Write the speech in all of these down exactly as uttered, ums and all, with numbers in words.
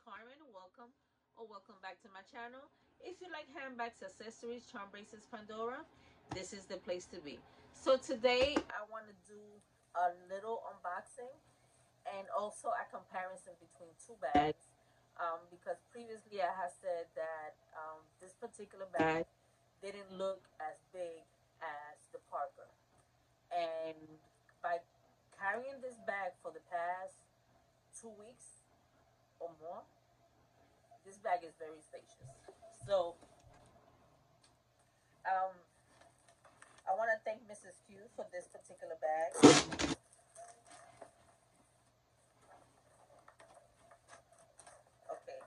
Carmen. Welcome or welcome back to my channel. If you like handbags, accessories, charm bracelets, Pandora, this is the place to be. So today I want to do a little unboxing and also a comparison between two bags, um, because previously I had said that um, this particular bag didn't look as big as the Parker. And by carrying this bag for the past two weeks or more, this bag is very spacious. So um, I want to thank Missus Q for this particular bag. Okay,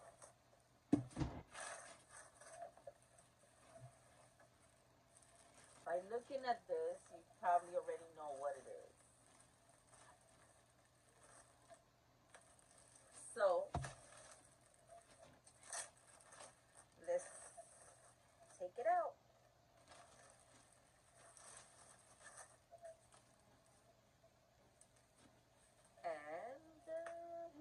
by looking at this, you probably already know what it is. So let's take it out. And uh,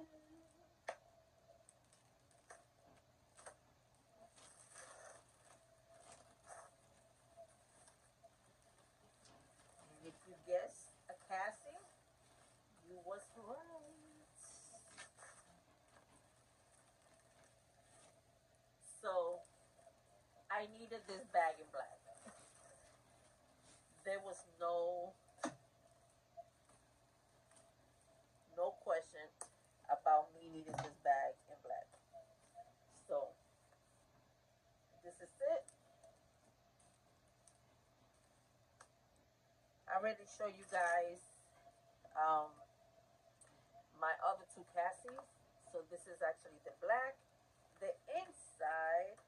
if you guess a Cassie, you was right. So I needed this bag in black. There was no no question about me needing this bag in black. So this is it. I already show you guys um, my other two Cassies. So this is actually the black. The inside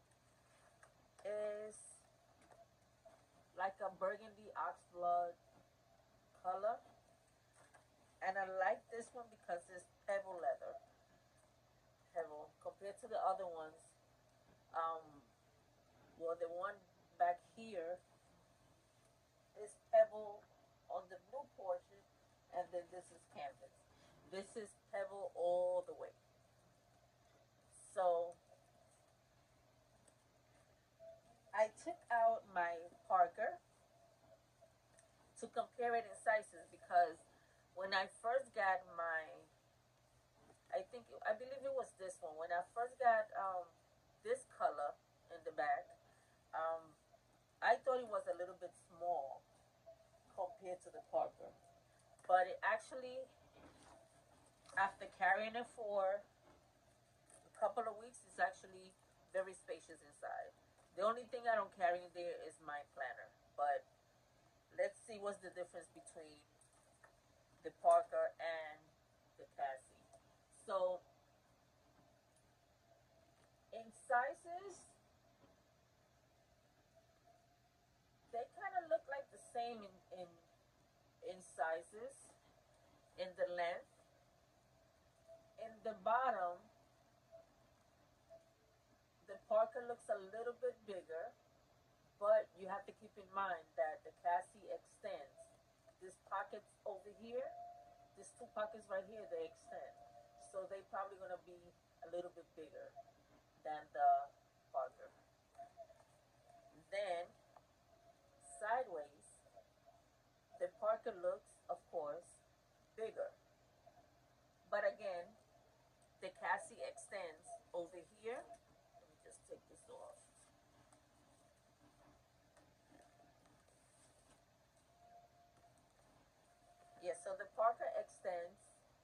is like a burgundy oxblood color. And I like this one because it's pebble leather. Pebble. Compared to the other ones, um, well, the one back here is pebble on the blue portion, and then this is canvas. This is pebble all the way. So I took out my Parker to compare it in sizes because when I first got my, I think, I believe it was this one. When I first got um, this color in the back, um, I thought it was a little bit small compared to the Parker. But it actually, after carrying it for a couple of weeks, it's actually very spacious inside. The only thing I don't carry in there is my planner. But let's see what's the difference between the Parker and the Cassie. So in sizes, they kind of look like the same in, in in sizes, in the length. In the bottom, the Parker looks a little bit bigger, but you have to keep in mind that the Cassie extends. These pockets over here, these two pockets right here, they extend. So they probably gonna be a little bit bigger than the Parker. Then sideways, the Parker looks, of course, bigger. But again, the Cassie extends over here. Let me just take this off. Yeah, so the Parker extends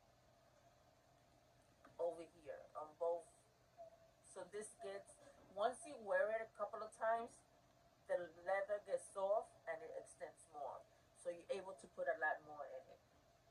over here on both. So this gets, once you wear it a couple of times, the leather gets soft and it extends more. So you're able to put a lot more in it.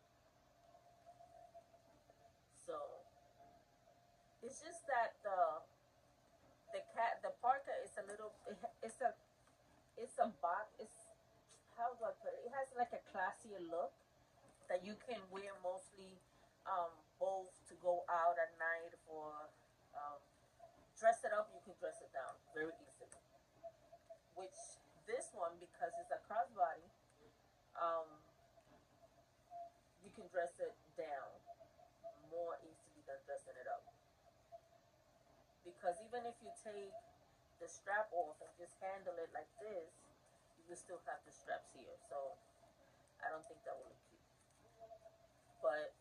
So it's just that the the cat the Parker is a little, it's a it's a box, it's, how do I put it? It has like a classier look that you can wear mostly, um, both to go out at night for, um, dress it up. You can dress it down very easily. Which this one, because it's a crossbody, um, you can dress it down more easily than dressing it up. because even if you take the strap off and just handle it like this, you will still have the straps here. So I don't think that will look cute. But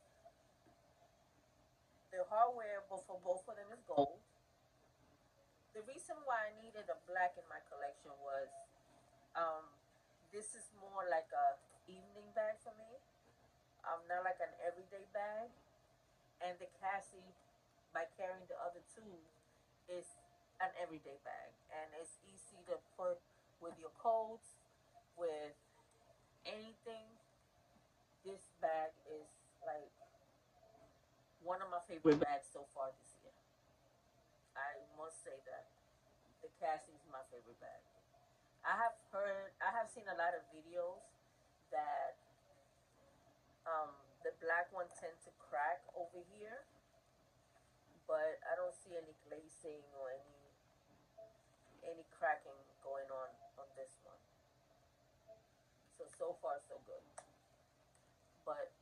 the hardware for both of them is gold. The reason why I needed a black in my collection was um, this is more like a evening bag for me. Um, not like an everyday bag. And the Cassie, by carrying the other two, is an everyday bag, and it's easy to put with your coats, with anything. This bag is like one of my favorite bags so far this year. I must say that the Cassie is my favorite bag. I have heard, I have seen a lot of videos that um, the black one tend to crack over here, but I don't see any glazing or any any cracking going on on this one. So so far so good. But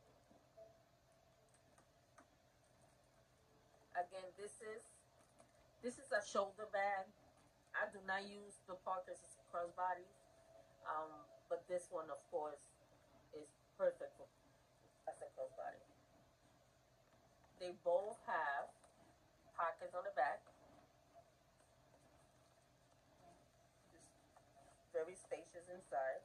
again, this is this is a shoulder bag. I do not use the Parker's crossbodies, um, but this one, of course, is perfect for as a crossbody. They both have pockets on the back, just very spacious inside,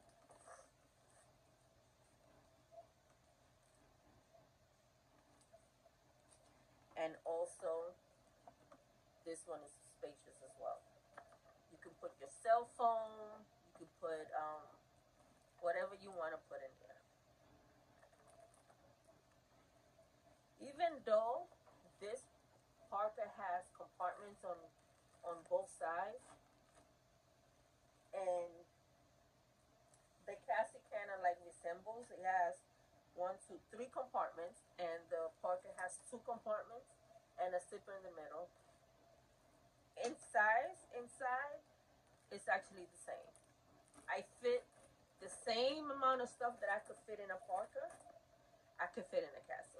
and also this one is spacious as well. You can put your cell phone. You can put um, whatever you want to put in there. Even though this Parker has compartments on on both sides, and the Cassie kind of like resembles. It has one, two, three compartments, and the Parker has two compartments and a zipper in the middle. In size, inside, it's actually the same. I fit the same amount of stuff that I could fit in a Parker. I could fit in a Cassie.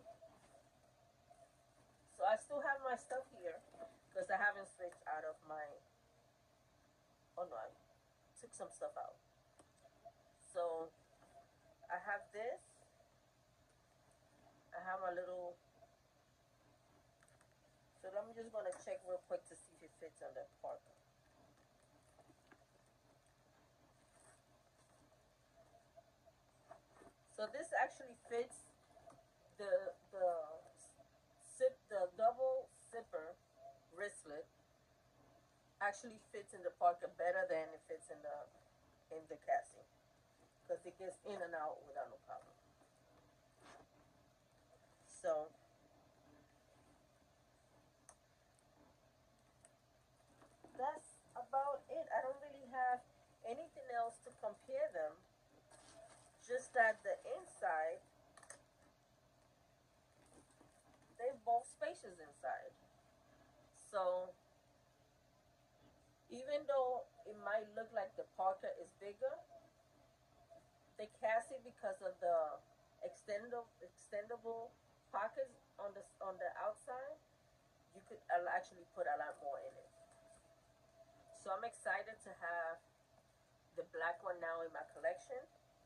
So I still have my stuff here because I haven't switched out of my. Oh no, I took some stuff out. So I have this. I have my little. So I'm just gonna check real quick to see if it fits on the Parker. So this actually fits the the zip the double zipper wristlet actually fits in the Parker better than it fits in the in the Cassie because it gets in and out without no problem. So that's about it. I don't really have anything else to compare them. Just that the inside, they're both spacious inside. So even though it might look like the Parker is bigger, the Cassie, because of the extendable extendable pockets on the on the outside, you could actually put a lot more in it. So I'm excited to have the black one now in my collection.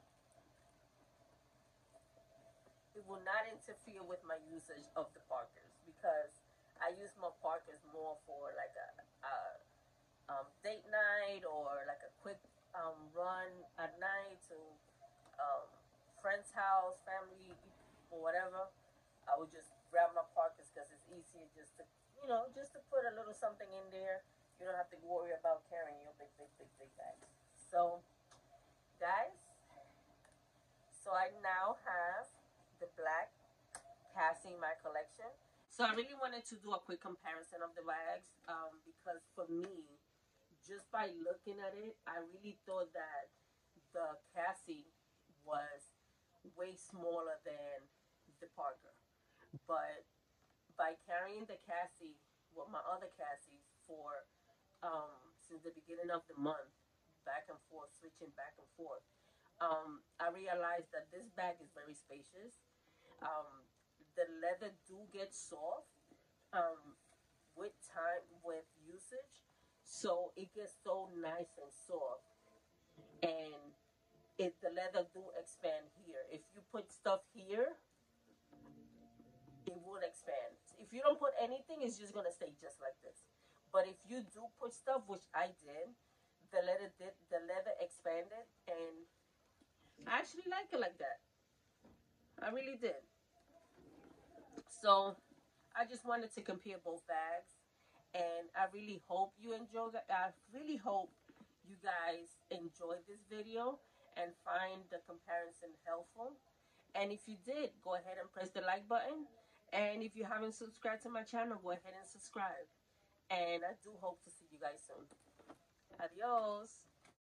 It will not interfere with my usage of the Parkers because I use my Parkers more for like a, a um, date night or like a quick um, run at night to um, friend's house, family, or whatever. I would just grab my Parkers because it's easier just to, you know, just to put a little something in there. You don't have to worry about carrying your big, big, big, big bags. So, guys, so I now have the black Cassie in my collection. So I really wanted to do a quick comparison of the bags um, because for me, just by looking at it, I really thought that the Cassie was way smaller than the Parker. But by carrying the Cassie, well, my other Cassies for um, since the beginning of the month, back and forth, switching back and forth, um, I realized that this bag is very spacious. Um, the leather do get soft um, with time, with usage, so it gets so nice and soft, and it the leather do expand here. If you put stuff here, it won't expand. If you don't put anything, it's just gonna stay just like this. But if you do put stuff, which I did, the leather did the leather expanded, and I actually like it like that. I really did. So I just wanted to compare both bags, and I really hope you enjoy that. I really hope you guys enjoyed this video and find the comparison helpful. And if you did, go ahead and press the like button. And if you haven't subscribed to my channel, go ahead and subscribe. And I do hope to see you guys soon. Adios.